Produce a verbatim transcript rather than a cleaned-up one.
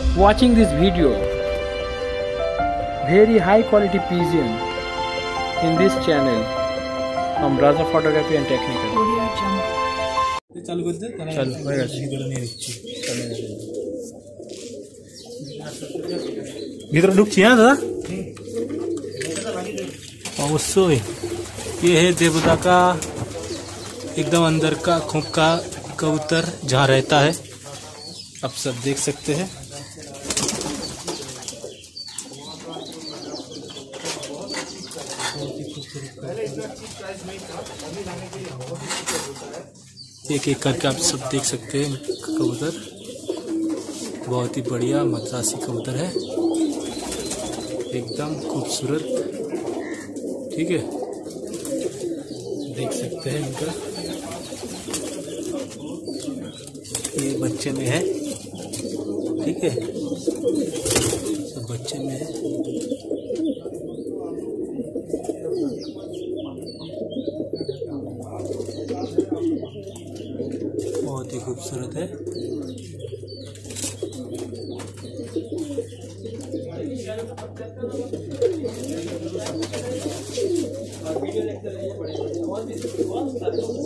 watching this video. Very high quality pigeon in this channel from Raza Photography and Technical. চালু করতে চালু হয়ে গেছে। ভিতরে ঢুকছি হ্যাঁ দাদা अवश्य। ये है देवदा का एकदम अंदर का खोप का कबूतर जहाँ रहता है, आप सब देख सकते हैं। एक एक करके आप सब देख सकते हैं कबूतर, बहुत ही बढ़िया मद्रासी कबूतर है, एकदम खूबसूरत। ठीक है, देख सकते हैं इनका, ये बच्चे में है। ठीक है, सब बच्चे में है। बहुत ही खूबसूरत है। वीडियो देखते रहिए, बड़े बहुत ही